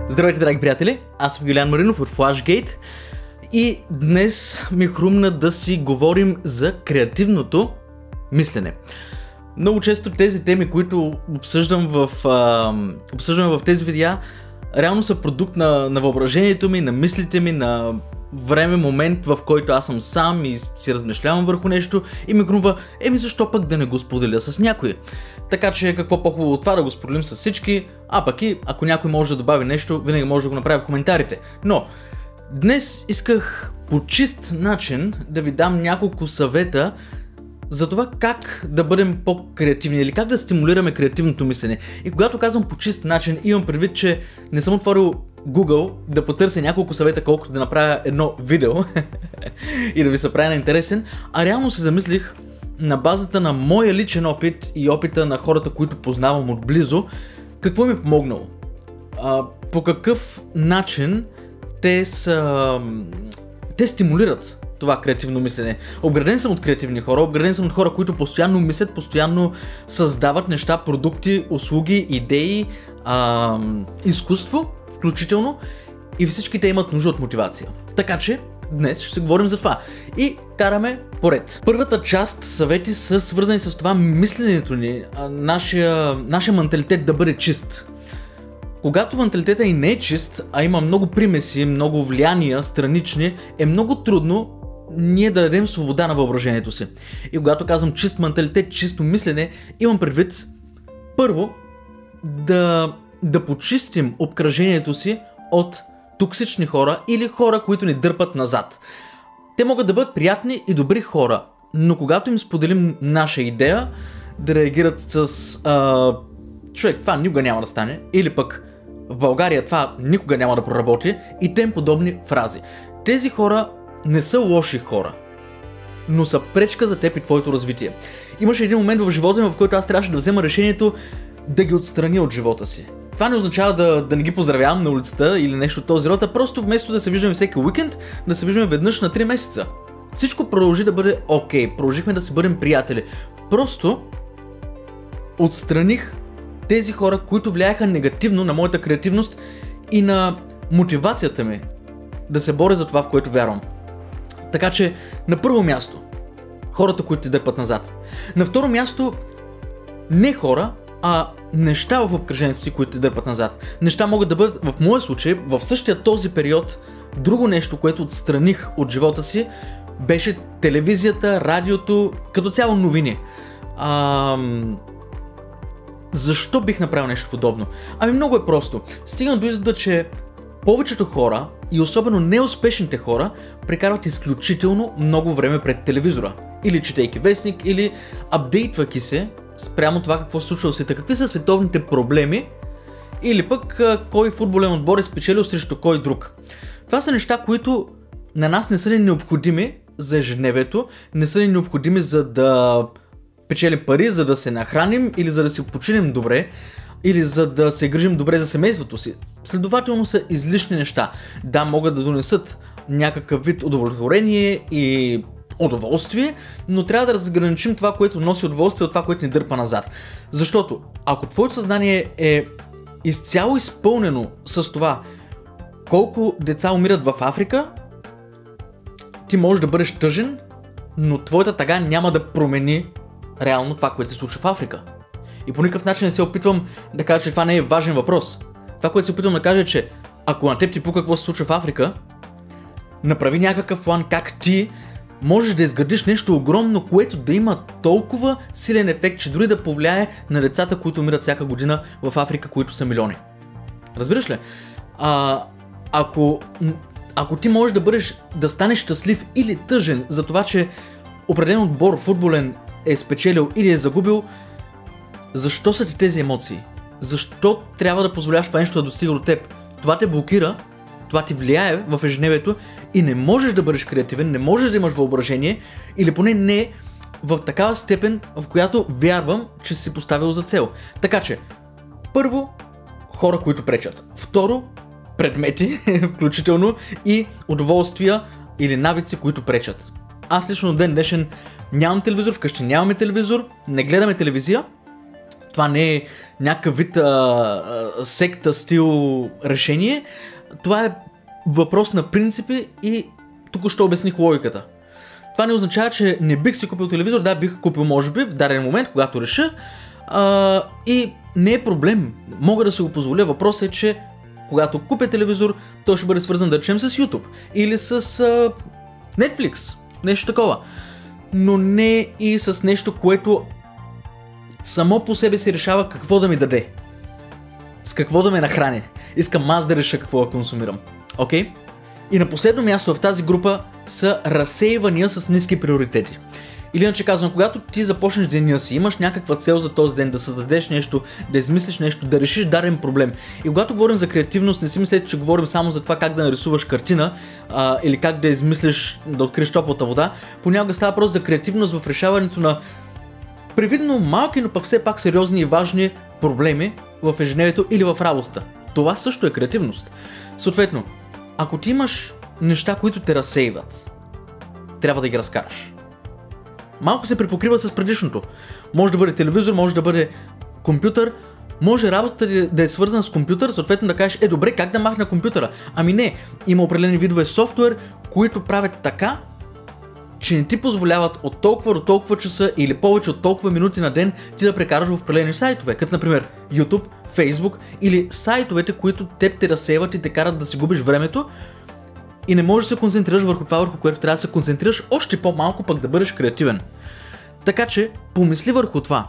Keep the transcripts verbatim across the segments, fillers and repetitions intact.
Здравейте, драги приятели! Аз съм Юлиан Маринов от Flashgate и днес ми хрумна да си говорим за креативното мислене. Много често тези теми, които обсъждам в, а, обсъждаме в тези видеа, реално са продукт на, на въображението ми, на мислите ми, на време, момент, в който аз съм сам и си размишлявам върху нещо и ми хрумва, еми защо пък да не го споделя с някой. Така че какво по-хубаво от това да го споделим с всички, а пък и ако някой може да добави нещо, винаги може да го направи в коментарите. Но днес исках по чист начин да ви дам няколко съвета за това как да бъдем по-креативни или как да стимулираме креативното мислене. И когато казвам по чист начин, имам предвид, че не съм отворил Google да потърся няколко съвета, колкото да направя едно видео и да ви се прави на интересен, а реално се замислих на базата на моя личен опит и опита на хората, които познавам отблизо, какво ми е помогнало. А, по какъв начин те са... те стимулират това креативно мислене. Обграден съм от креативни хора, обграден съм от хора, които постоянно мислят, постоянно създават неща, продукти, услуги, идеи, а, изкуство, включително, и всички те имат нужда от мотивация. Така че днес ще се говорим за това. И караме поред. Първата част съвети са свързани с това мисленето ни, нашия, нашия менталитет да бъде чист. Когато менталитета и не е чист, а има много примеси, много влияния, странични, е много трудно ние да дадем свобода на въображението си. И когато казвам чист менталитет, чисто мислене, имам предвид първо да, да почистим обкръжението си от токсични хора или хора, които ни дърпат назад. Те могат да бъдат приятни и добри хора, но когато им споделим наша идея, да реагират с а, човек, това никога няма да стане, или пък в България това никога няма да проработи и тем подобни фрази. Тези хора не са лоши хора, но са пречка за теб и твоето развитие. Имаше един момент в живота ми, в който аз трябваше да взема решението да ги отстраня от живота си. Това не означава да, да не ги поздравявам на улицата или нещо от този род, а просто вместо да се виждаме всеки уикенд, да се виждаме веднъж на три месеца. Всичко продължи да бъде окей, продължихме да си бъдем приятели. Просто отстраних тези хора, които влияеха негативно на моята креативност и на мотивацията ми да се боря за това, в което вярвам. Така че на първо място хората, които те дърпат назад. На второ място не хора, а неща в обкръжението си, които те дърпат назад. Неща могат да бъдат, в моя случай, в същия този период, друго нещо, което отстраних от живота си, беше телевизията, радиото, като цяло новини. Ам... Защо бих направил нещо подобно? Ами много е просто. Стигна до извода, че повечето хора, и особено неуспешните хора, прекарват изключително много време пред телевизора. Или четейки вестник, или апдейтвайки се спрямо това какво се случва в света, какви са световните проблеми, или пък кой футболен отбор е спечелил срещу кой друг. Това са неща, които на нас не са ни необходими за ежедневието, не са ни необходими за да печелим пари, за да се нахраним или за да си починем добре, или за да се грижим добре за семейството си. Следователно са излишни неща. Да, могат да донесат някакъв вид удовлетворение и удоволствие, но трябва да разграничим това, което носи удоволствие от това, което ни дърпа назад. Защото ако твоето съзнание е изцяло изпълнено с това колко деца умират в Африка, ти можеш да бъдеш тъжен, но твоята тъга няма да промени реално това, което се случва в Африка. И по никакъв начин не се опитвам да кажа, че това не е важен въпрос. Това, което се опитвам да кажа, е, че ако на теб ти пука какво се случва в Африка, направи някакъв план как ти можеш да изградиш нещо огромно, което да има толкова силен ефект, че дори да повлияе на децата, които умират всяка година в Африка, които са милиони. Разбираш ли? А, ако, ако ти можеш да бъдеш, да станеш щастлив или тъжен за това, че определен отбор футболен е спечелил или е загубил, защо са ти тези емоции? Защо трябва да позволяваш това нещо да достига до теб? Това те блокира, това ти влияе в ежедневието и не можеш да бъдеш креативен, не можеш да имаш въображение или поне не в такава степен, в която вярвам, че си поставил за цел. Така че, първо, хора, които пречат. Второ, предмети, включително и удоволствия или навици, които пречат. Аз лично до ден днешен нямам телевизор, вкъщи нямаме телевизор, не гледаме телевизия, Това не е някакъв вид а, а, секта стил решение. Това е въпрос на принципи и тук ще обясних логиката. Това не означава, че не бих си купил телевизор. Да, бих купил може би в даден момент, когато реша. А, и не е проблем. Мога да си го позволя. Въпросът е, че когато купя телевизор, той ще бъде свързан, да речем, с YouTube или с а, Netflix. Нещо такова. Но не и с нещо, което само по себе си решава какво да ми даде. С какво да ме нахрани. Искам аз да реша какво да консумирам. Окей? Okay? И на последно място в тази група са разсейвания с ниски приоритети. Или иначе казвам, когато ти започнеш деня си, имаш някаква цел за този ден, да създадеш нещо, да измислиш нещо, да решиш даден проблем. И когато говорим за креативност, не си мислете, че говорим само за това как да нарисуваш картина а, или как да измислиш, да откриеш топлата вода. Понякога става просто за креативност в решаването на привидно малки, но пък все пак сериозни и важни проблеми в ежедневието или в работата. Това също е креативност. Съответно, ако ти имаш неща, които те разсейват, трябва да ги разкараш. Малко се припокрива с предишното. Може да бъде телевизор, може да бъде компютър, може работата да е свързана с компютър, съответно да кажеш, е добре, как да махна компютъра? Ами не, има определени видове софтуер, които правят така, че не ти позволяват от толкова до толкова часа или повече от толкова минути на ден ти да прекараш в определени сайтове, като например YouTube, Facebook или сайтовете, които теб те разсейват и те карат да си губиш времето и не можеш да се концентрираш върху това, върху което трябва да се концентрираш още по-малко, пък да бъдеш креативен. Така че, помисли върху това.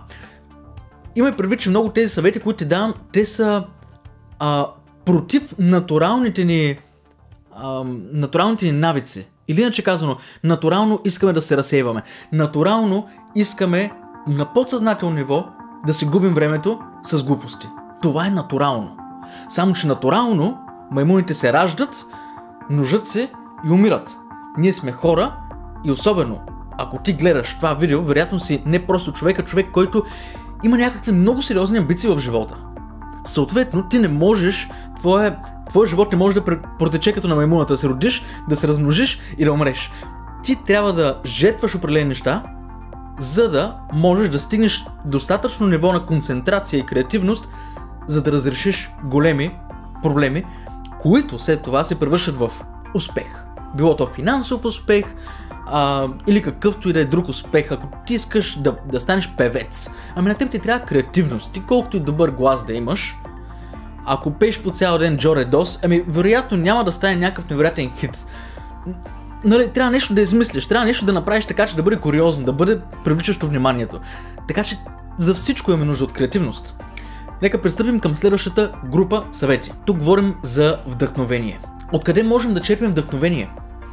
Имай предвид, че много тези съвети, които ти давам, те са а, против натуралните ни, а, натуралните ни навици. Или иначе казано, натурално искаме да се разсейваме. Натурално искаме на подсъзнателно ниво да си губим времето с глупости. Това е натурално. Само че натурално маймуните се раждат, множат се и умират. Ние сме хора и особено ако ти гледаш това видео, вероятно си не просто човек, а човек, който има някакви много сериозни амбиции в живота. Съответно, ти не можеш, твоя, твоя живот не може да протече като на маймуната, да се родиш, да се размножиш и да умреш. Ти трябва да жертваш определени неща, за да можеш да стигнеш достатъчно ниво на концентрация и креативност, за да разрешиш големи проблеми, които след това се превръщат в успех. Било то финансов успех, а, или какъвто и да е друг успех. Ако ти искаш да, да станеш певец, ами на теб ти трябва креативност. Ти колкото и добър глас да имаш, ако пееш по цял ден Джо Редос, ами вероятно няма да стане някакъв невероятен хит. Нали, трябва нещо да измислиш, трябва нещо да направиш така, че да бъде куриозно, да бъде привличащо вниманието. Така че за всичко имаме нужда от креативност. Нека пристъпим към следващата група съвети. Тук говорим за вдъхновение. Откъде можем да черпим вдъхновение?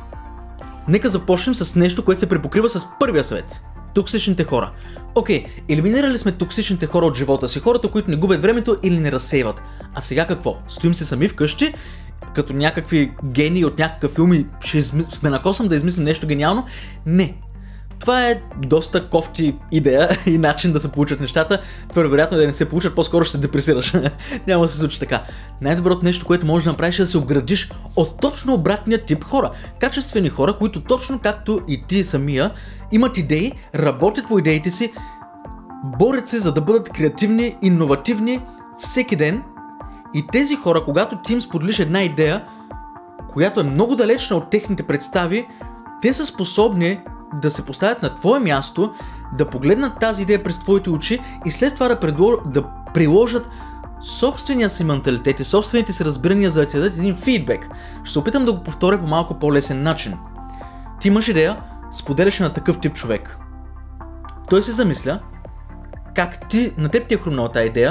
Нека започнем с нещо, което се препокрива с първия съвет. Токсичните хора. Окей, елиминирали сме токсичните хора от живота си, хората, които не губят времето или не разсейват. А сега какво? Стоим се сами вкъщи, като някакви гении от някакъв филм и ще сме на косъм да измислим нещо гениално? Не. Това е доста кофти идея и начин да се получат нещата. Твърде вероятно да не се получат, по-скоро ще се депресираш. Няма да се случи така. Най-доброто нещо, което можеш да направиш, е да се оградиш от точно обратния тип хора. Качествени хора, които точно както и ти самия имат идеи, работят по идеите си, борят се за да бъдат креативни, иновативни всеки ден. И тези хора, когато ти им споделиш една идея, която е много далечна от техните представи, те са способни да се поставят на твое място, да погледнат тази идея през твоите очи и след това да, предло... да приложат собствения си менталитет и собствените си разбирания, за да ти дадат един фидбек. Ще се опитам да го повторя по малко по-лесен начин. Ти имаш идея, споделяш на такъв тип човек. Той се замисля как ти, на теб ти е хрумнала тази идея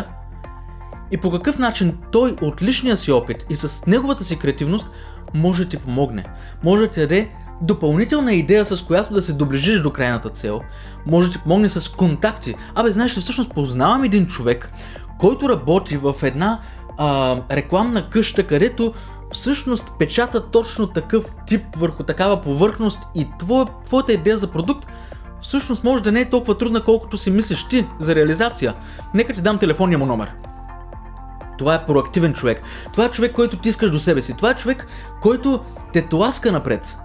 и по какъв начин той от личния си опит и с неговата си креативност може да ти помогне. Може да ти даде допълнителна идея, с която да се доближиш до крайната цел. Може да ти помогне с контакти. Абе, знаеш ли, всъщност познавам един човек, който работи в една а, рекламна къща, където всъщност печата точно такъв тип върху такава повърхност и твоя, твоята идея за продукт всъщност може да не е толкова трудна, колкото си мислиш ти за реализация. Нека ти дам телефонния му номер. Това е проактивен човек. Това е човек, който ти искаш до себе си. Това е човек, който те тласка напред.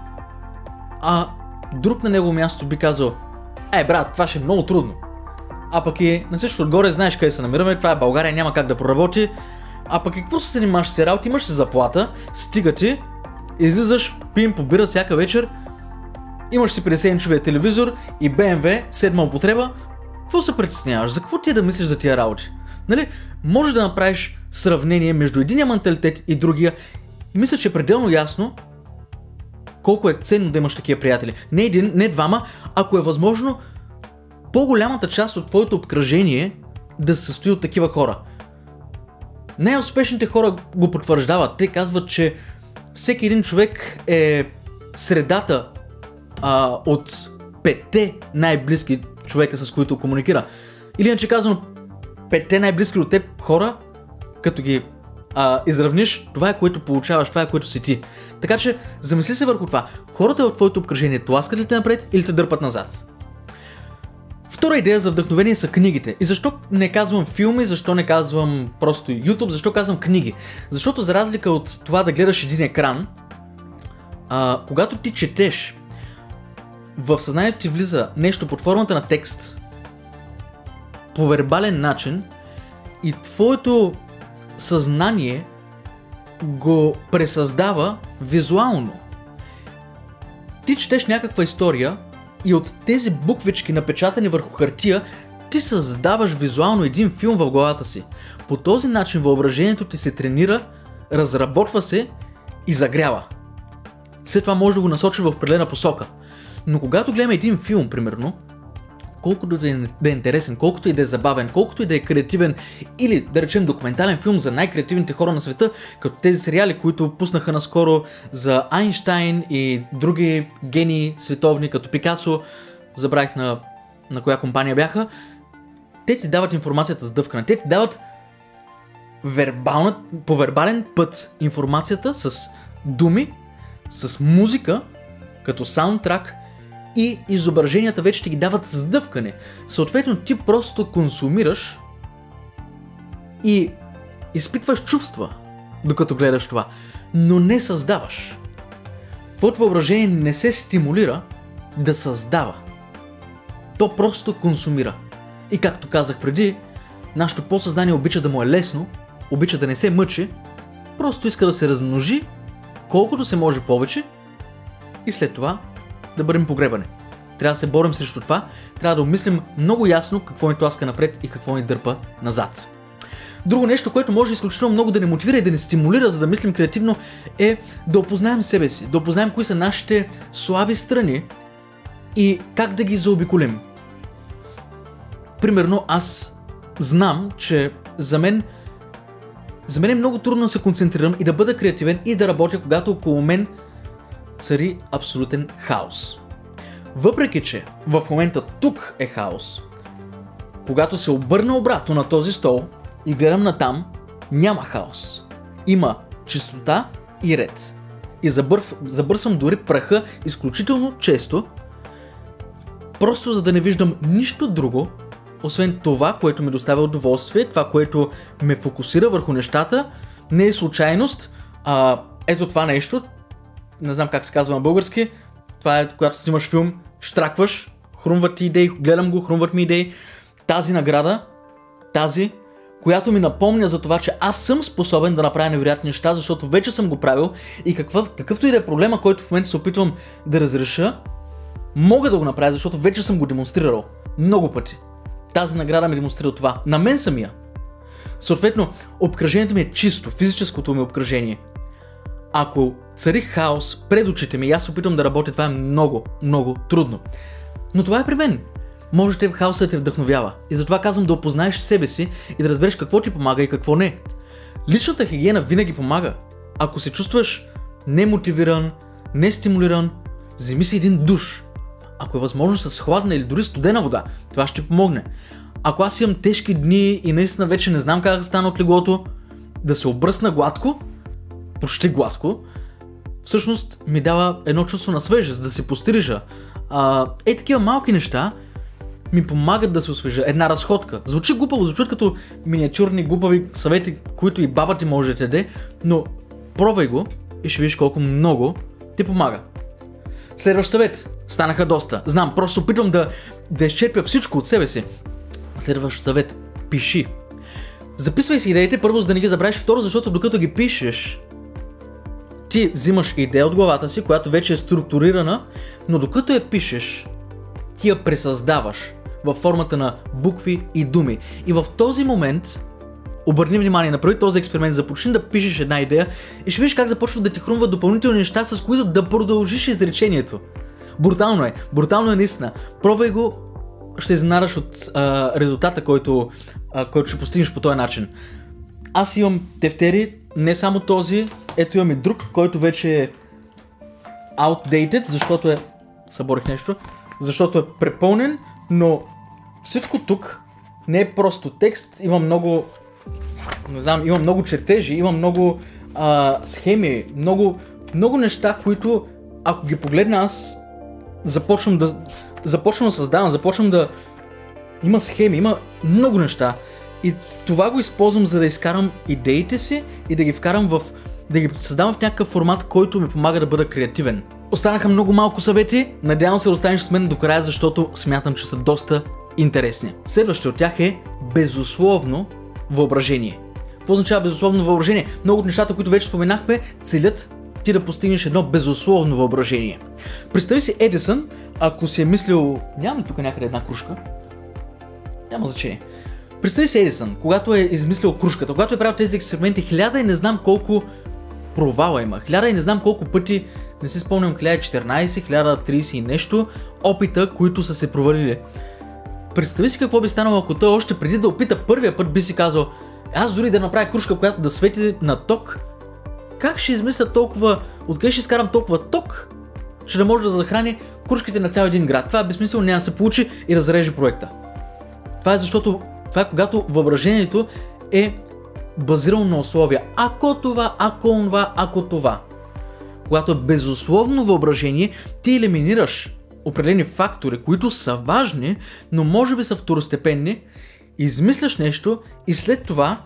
А друг на негово място би казал: е, брат, това ще е много трудно. а пък и на всичко отгоре знаеш къде се намираме, това е България, няма как да проработи, а пък и какво се занимаваш с работа, имаш си заплата, стига ти, излизаш, пием по бира всяка вечер, имаш си петдесет инчовия телевизор и Б М В седма употреба, какво се притесняваш, за какво ти е да мислиш за тия работи? Нали, може да направиш сравнение между единия менталитет и другия и мисля, че е пределно ясно колко е ценно да имаш такива приятели. Не един, не двама, ако е възможно по-голямата част от твоето обкръжение да се състои от такива хора. Най-успешните хора го потвърждават. Те казват, че всеки един човек е средата а, от петте най-близки човека, с които комуникира. Или иначе казано, петте най-близки от теб хора, като ги а, изравниш, това е което получаваш, това е което си ти. Така че замисли се върху това. Хората в твоето обкръжение тласкат ли те напред или те дърпат назад? Втора идея за вдъхновение са книгите. И защо не казвам филми, защо не казвам просто YouTube, защо казвам книги? Защото за разлика от това да гледаш един екран, а, когато ти четеш, в съзнанието ти влиза нещо под формата на текст, по вербален начин и твоето съзнание го пресъздава визуално. Ти четеш някаква история и от тези буквички, напечатани върху хартия, ти създаваш визуално един филм в главата си. По този начин въображението ти се тренира, разработва се и загрява. След това може да го насочиш в определена посока. Но когато гледаме един филм, примерно, колкото да е, да е интересен, колкото и да е забавен, колкото и да е креативен, или да речем документален филм за най-креативните хора на света, като тези сериали, които пуснаха наскоро за Айнщайн и други гении световни, като Пикасо, забравих на, на коя компания бяха, те ти дават информацията сдъвкана, те ти дават вербална, по вербален път информацията с думи, с музика, като саундтрак, и изображенията вече ти ги дават сдъвкане. Съответно ти просто консумираш и изпитваш чувства, докато гледаш това, но не създаваш. Твоето въображение не се стимулира да създава. То просто консумира. И както казах преди, нашето подсъзнание обича да му е лесно, обича да не се мъчи, просто иска да се размножи колкото се може повече и след това да бъдем погребани. Трябва да се борим срещу това, трябва да обмислим много ясно какво ни тласка напред и какво ни дърпа назад. Друго нещо, което може изключително много да ни мотивира и да ни стимулира, за да мислим креативно, е да опознаем себе си, да опознаем кои са нашите слаби страни и как да ги заобиколим. Примерно аз знам, че за мен за мен е много трудно да се концентрирам и да бъда креативен и да работя, когато около мен цари абсолютен хаос. Въпреки че в момента тук е хаос, когато се обърна обратно на този стол и гледам натам, няма хаос. Има чистота и ред. И забърв, забърсвам дори праха изключително често, просто за да не виждам нищо друго, освен това, което ми доставя удоволствие, това, което ме фокусира върху нещата, не е случайност, а ето това нещо, не знам как се казва на български, това е когато снимаш филм, штракваш, хрумват ти идеи, гледам го, хрумват ми идеи. Тази награда, тази, която ми напомня за това, че аз съм способен да направя невероятни неща, защото вече съм го правил и какъв, какъвто и да е проблема, който в момента се опитвам да разреша, мога да го направя, защото вече съм го демонстрирал много пъти. Тази награда ми демонстрира това. На мен самия. Съответно, обкръжението ми е чисто, физическото ми обкръжение. Ако цари хаос пред очите ми и аз се опитвам да работя, това е много, много трудно. Но това е при мен. Може те в хаоса да те вдъхновява. И затова казвам да опознаеш себе си и да разбереш какво ти помага и какво не. Личната хигиена винаги помага. Ако се чувстваш немотивиран, нестимулиран, вземи си един душ. Ако е възможно с хладна или дори студена вода, това ще помогне. Ако аз имам тежки дни и наистина вече не знам как да стана от леглото, да се обръсна гладко, почти гладко, всъщност ми дава едно чувство на свежест, да се пострижа. А, е, такива малки неща ми помагат да се освежа. Една разходка. Звучи глупаво, звучат като миниатюрни глупави съвети, които и баба ти може да те даде, но пробвай го и ще видиш колко много ти помага. Следващ съвет. Станаха доста. Знам, просто опитвам да, да изчерпя всичко от себе си. Следващ съвет. Пиши. Записвай си идеите, първо, за да не ги забравиш, второ, защото докато ги пишеш, ти взимаш идея от главата си, която вече е структурирана, но докато я пишеш, ти я пресъздаваш във формата на букви и думи. И в този момент, обърни внимание, направи този експеримент, започни да пишеш една идея и ще видиш как започват да ти хрумват допълнителни неща, с които да продължиш изречението. Брутално е, брутално е наистина. Пробвай го, ще изненадаш от а, резултата, който, а, който ще постигнеш по този начин. Аз имам тефтери, не само този, ето имам и друг, който вече е outdated, защото е, съборих нещо, защото е препълнен, но всичко тук не е просто текст, има много, не знам, има много чертежи, има много а, схеми, много, много неща, които ако ги погледна аз започвам да, започвам да създавам, започвам да, има схеми, има много неща и това го използвам, за да изкарам идеите си и да ги вкарам в, да ги създавам в някакъв формат, който ми помага да бъда креативен. Останаха много малко съвети, надявам се да останеш с мен до края, защото смятам, че са доста интересни. Следващия от тях е безусловно въображение. Какво означава безусловно въображение? Много от нещата, които вече споменахме, целят ти да постигнеш едно безусловно въображение. Представи си Едисън, ако си е мислил, няма ли тук някъде една кружка? Няма значение. Представи си Едисън, когато е измислил кружката, когато е правил тези експерименти, хиляда и не знам колко провала има, хиляда и не знам колко пъти, не си спомням, хиляда и четиринайсет, хиляда и трийсет и нещо, опита, които са се провалили. Представи си какво би станало, ако той още преди да опита първия път би си казал, аз дори да направя кружка, която да свети на ток, как ще измисля толкова, откъде ще изкарам толкова ток, че да може да захрани кружките на цял един град. Това е безсмислено, няма да се получи и да зарежи проекта. Това е защото, това е когато въображението е базирано на условия. Ако това, ако онова, ако това. Когато е безусловно въображение, ти елиминираш определени фактори, които са важни, но може би са второстепенни, измисляш нещо и след това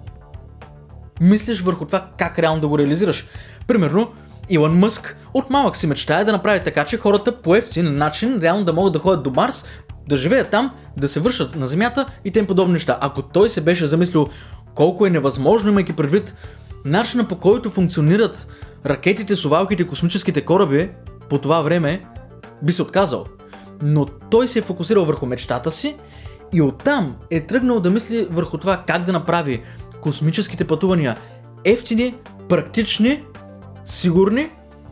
мислиш върху това как реално да го реализираш. Примерно, Илон Мъск от малък си мечтае да направи така, че хората по ефтин начин реално да могат да ходят до Марс, да живеят там, да се вършат на Земята и тем подобни неща. Ако той се беше замислил колко е невъзможно, имайки предвид начина, по който функционират ракетите, совалките, космическите кораби по това време, би се отказал. Но той се е фокусирал върху мечтата си и оттам е тръгнал да мисли върху това как да направи космическите пътувания ефтини, практични, сигурни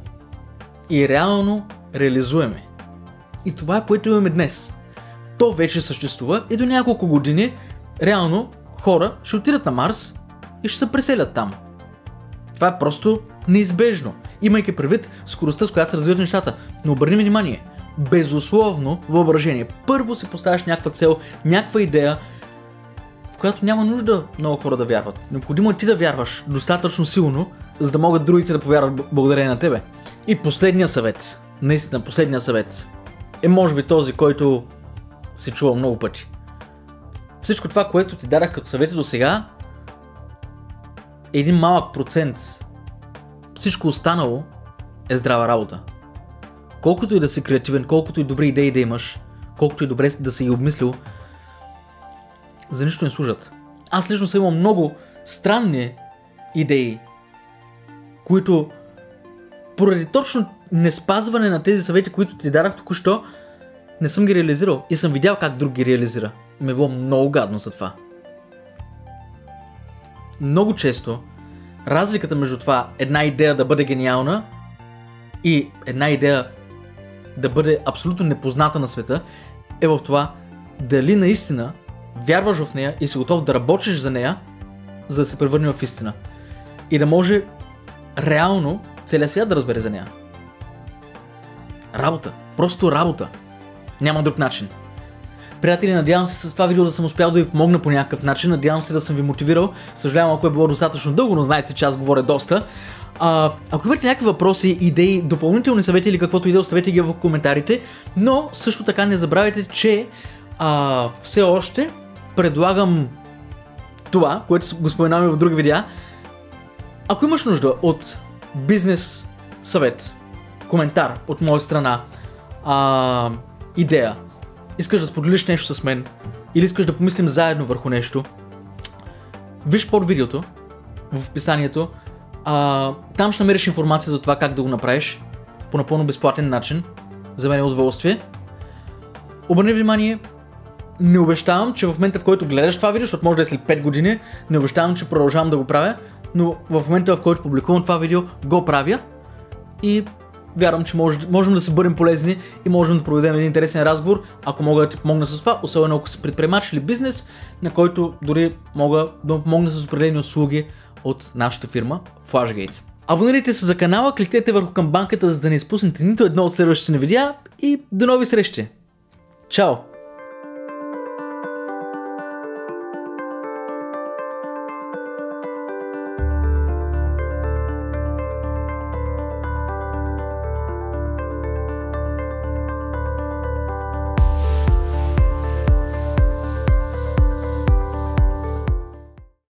и реално реализуеми. И това е, което имаме днес. То вече съществува и до няколко години реално хора ще отидат на Марс и ще се преселят там. Това е просто неизбежно, имайки предвид скоростта, с която се развиват нещата. Но обърни внимание, безусловно въображение. Първо си поставяш някаква цел, някаква идея, в която няма нужда много хора да вярват. Необходимо е ти да вярваш достатъчно силно, за да могат другите да повярват благодарение на тебе. И последния съвет, наистина последния съвет, е може би този, който си чувал много пъти. Всичко това, което ти дадах като съвети до сега, е един малък процент. Всичко останало е здрава работа. Колкото и да си креативен, колкото и добри идеи да имаш, колкото и добре да си ги обмислил, за нищо не служат. Аз лично съм имал много странни идеи, които поради точно неспазване на тези съвети, които ти дадах току-що, не съм ги реализирал и съм видял как друг ги реализира. И ме е било много гадно за това. Много често разликата между това една идея да бъде гениална и една идея да бъде абсолютно непозната на света е в това дали наистина вярваш в нея и си готов да работиш за нея, за да се превърне в истина. И да може реално целият свят да разбере за нея. Работа. Просто работа. Няма друг начин. Приятели, надявам се с това видео да съм успял да ви помогна по някакъв начин. Надявам се да съм ви мотивирал. Съжалявам, ако е било достатъчно дълго, но знаете, че аз говоря доста. А, ако имате някакви въпроси, идеи, допълнителни съвети или каквото и да, оставете ги в коментарите. Но също така не забравяйте, че а, все още предлагам това, което го споменаваме в други видеа. Ако имаш нужда от бизнес съвет, коментар от моя страна, а, идея, искаш да споделиш нещо с мен, или искаш да помислим заедно върху нещо, виж под видеото, в описанието, а, там ще намериш информация за това как да го направиш по напълно безплатен начин. За мен е удоволствие. Обърни внимание, не обещавам, че в момента, в който гледаш това видео, защото може да е след пет години, не обещавам, че продължавам да го правя, но в момента, в който публикувам това видео, го правя и вярвам, че може, можем да се бъдем полезни и можем да проведем един интересен разговор, ако мога да ти помогна с това, особено ако си предприемач или бизнес, на който дори мога да помогна с определени услуги от нашата фирма Flashgate. Абонирайте се за канала, кликнете върху камбанката, за да не изпуснете нито едно от следващите ни видеа и до нови срещи! Чао!